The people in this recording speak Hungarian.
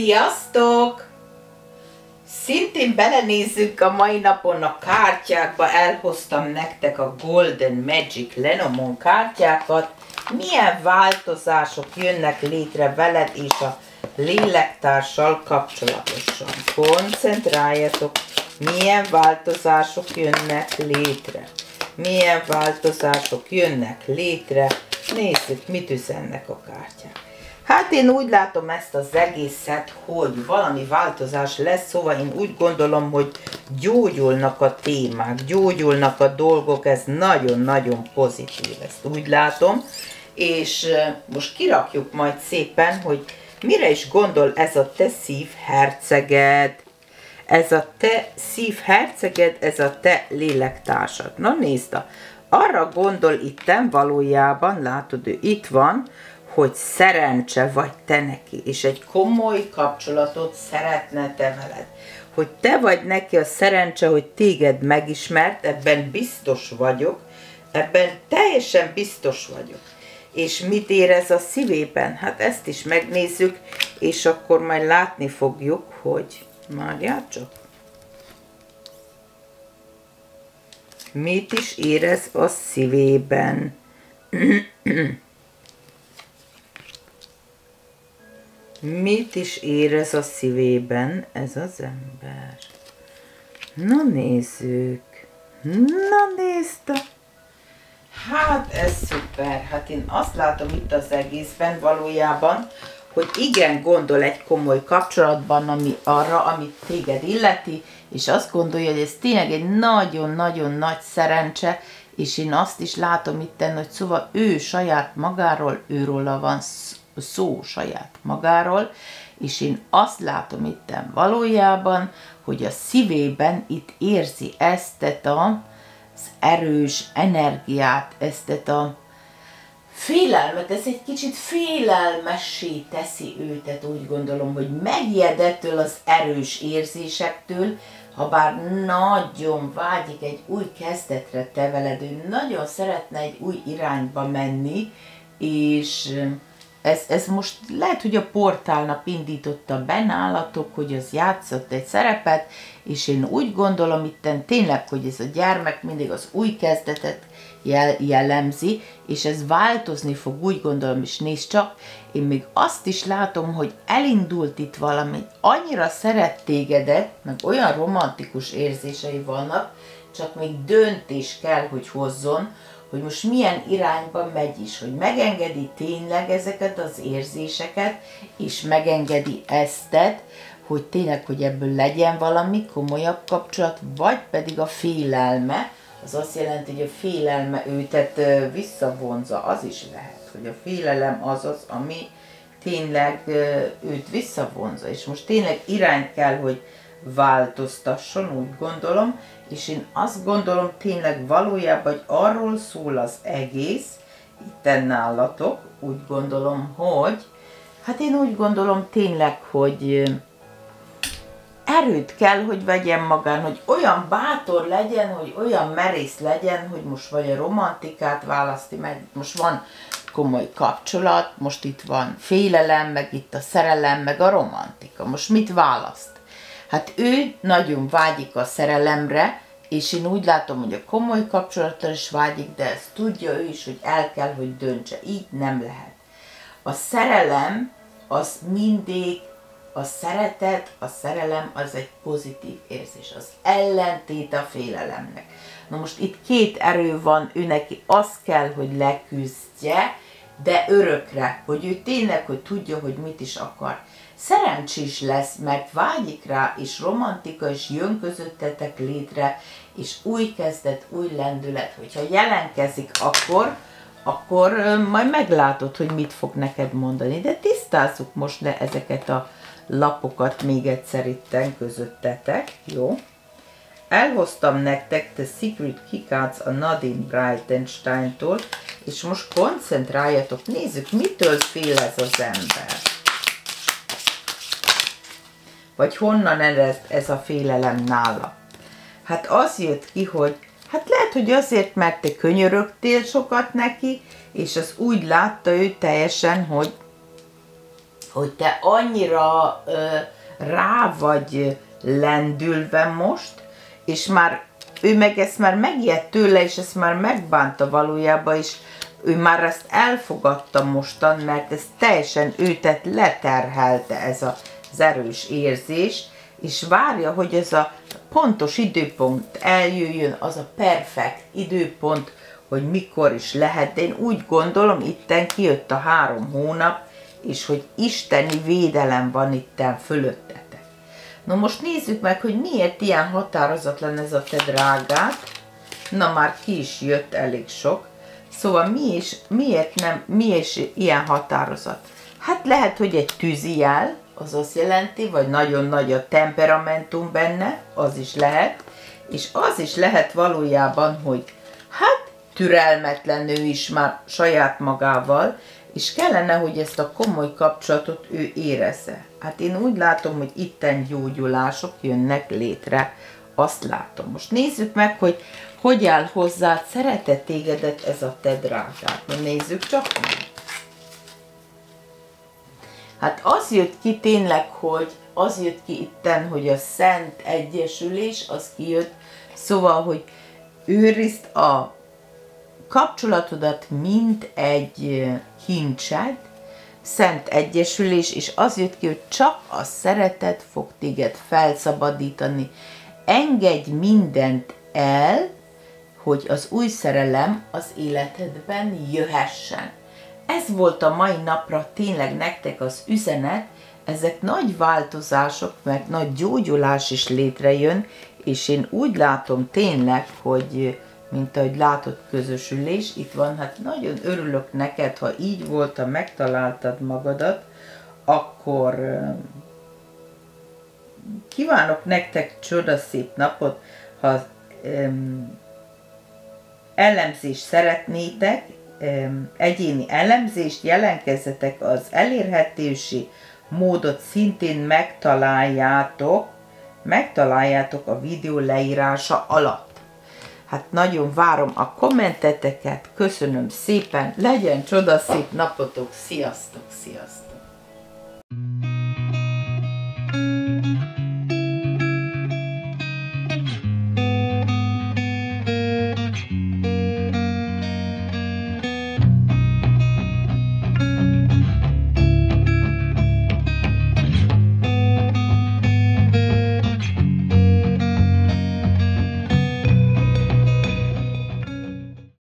Sziasztok! Szintén belenézzünk a mai napon a kártyákba, elhoztam nektek a Golden Magic Lenormand kártyákat. Milyen változások jönnek létre veled és a lélektársal kapcsolatosan. Koncentráljatok, milyen változások jönnek létre. Milyen változások jönnek létre. Nézzük, mit üzennek a kártyák. Hát én úgy látom ezt az egészet, hogy valami változás lesz, szóval én úgy gondolom, hogy gyógyulnak a témák, gyógyulnak a dolgok, ez nagyon-nagyon pozitív, ezt úgy látom. És most kirakjuk majd szépen, hogy mire is gondol ez a te szívherceged. Ez a te szívherceged, ez a te lélektársad. Na nézd, arra gondol itten valójában, látod, ő itt van, hogy szerencse vagy te neki, és egy komoly kapcsolatot szeretne te veled. Hogy te vagy neki a szerencse, hogy téged megismert, ebben biztos vagyok, ebben teljesen biztos vagyok. És mit érez a szívében? Hát ezt is megnézzük, és akkor majd látni fogjuk, hogy várjál csak. Mit is érez a szívében? Mit is érez a szívében ez az ember? Na nézzük. Na nézd. Hát ez szuper. Hát én azt látom itt az egészben valójában, hogy igen, gondol egy komoly kapcsolatban, amit téged illeti, és azt gondolja, hogy ez tényleg egy nagyon-nagyon nagy szerencse, és én azt is látom itten, hogy szóval ő saját magáról, őróla van szó saját magáról, és én azt látom itten valójában, hogy a szívében itt érzi ezt az erős energiát, ezt a félelmet, ez egy kicsit félelmessé teszi őt, tehát úgy gondolom, hogy megijed ettől az erős érzésektől, ha bár nagyon vágyik egy új kezdetre te veled, ő nagyon szeretne egy új irányba menni, és ez most lehet, hogy a portálnap indította be nálatok, hogy az játszott egy szerepet, és én úgy gondolom itten tényleg, hogy ez a gyermek mindig az új kezdetet jellemzi, és ez változni fog, úgy gondolom, és nézd csak, én még azt is látom, hogy elindult itt valami, annyira szeret tégedet, meg olyan romantikus érzései vannak, csak még döntés kell, hogy hozzon, hogy most milyen irányba megy is, hogy megengedi tényleg ezeket az érzéseket, és megengedi eztet, hogy tényleg, hogy ebből legyen valami komolyabb kapcsolat, vagy pedig a félelme, az azt jelenti, hogy a félelme őtet visszavonza, az is lehet, hogy a félelem az, ami tényleg őt visszavonza, és most tényleg irányt kell, hogy változtasson, úgy gondolom, és én azt gondolom tényleg valójában, hogy arról szól az egész, itten nálatok, úgy gondolom, hogy, hát én úgy gondolom tényleg, hogy erőt kell, hogy vegyen magán, hogy olyan bátor legyen, hogy olyan merész legyen, hogy most vagy a romantikát választi, mert most van komoly kapcsolat, most itt van félelem, meg itt a szerelem, meg a romantika. Most mit választ? Hát ő nagyon vágyik a szerelemre, és én úgy látom, hogy a komoly kapcsolatra is vágyik, de ezt tudja ő is, hogy el kell, hogy döntse. Így nem lehet. A szerelem az mindig, a szeretet, a szerelem az egy pozitív érzés, az ellentét a félelemnek. Na most itt két erő van, ő neki azt kell, hogy leküzdje, de örökre, hogy ő tényleg, hogy tudja, hogy mit is akar. Szerencsés lesz, mert vágyik rá, és romantika is jön közöttetek létre, és új kezdet, új lendület, hogyha jelentkezik, akkor majd meglátod, hogy mit fog neked mondani. De tisztázzuk most le ezeket a lapokat még egyszer itten közöttetek, jó? Elhoztam nektek The Secret Key Cards a Nadine Breitenstein-tól, és most koncentráljatok, nézzük, mitől fél ez az ember. Vagy honnan ered ez a félelem nála. Hát az jött ki, hogy hát lehet, hogy azért, mert te könyörögtél sokat neki, és az úgy látta ő teljesen, hogy hogy te annyira rá vagy lendülve most, és már ő meg ezt már megijedt tőle, és ezt már megbánta valójában, és ő már ezt elfogadta mostan, mert ez teljesen őtet leterhelte ez az erős érzés, és várja, hogy ez a pontos időpont eljöjjön, az a perfekt időpont, hogy mikor is lehet. De én úgy gondolom, itten kijött a 3 hónap, és hogy isteni védelem van itten fölöttetek. Na most nézzük meg, hogy miért ilyen határozatlan ez a te drágát. Na már ki is jött elég sok. Szóval mi is ilyen határozat? Hát lehet, hogy egy tűzijel, az azt jelenti, vagy nagyon nagy a temperamentum benne, az is lehet. És az is lehet valójában, hogy hát türelmetlen ő is már saját magával, és kellene, hogy ezt a komoly kapcsolatot ő érezze. Hát én úgy látom, hogy itten gyógyulások jönnek létre, azt látom. Most nézzük meg, hogy áll hozzád, szeret-e tégedet ez a te drágát. Na nézzük csak meg. Hát az jött ki tényleg, az jött ki itten, hogy a Szent Egyesülés, az kijött, szóval, hogy őrizd a kapcsolatodat, mint egy kincset, Szent Egyesülés, és az jött ki, hogy csak a szeretet fog téged felszabadítani. Engedj mindent el, hogy az új szerelem az életedben jöhessen. Ez volt a mai napra tényleg nektek az üzenet, ezek nagy változások, meg nagy gyógyulás is létrejön, és én úgy látom tényleg, hogy mint ahogy látod, közösülés, itt van, hát nagyon örülök neked, ha így volt, ha megtaláltad magadat, akkor kívánok nektek csodaszép napot, ha elemzést szeretnétek, egyéni elemzést, jelentkezzetek, az elérhetősi módot szintén megtaláljátok a videó leírása alatt. Hát nagyon várom a kommenteteket, köszönöm szépen, legyen csodaszép napotok, sziasztok, sziasztok!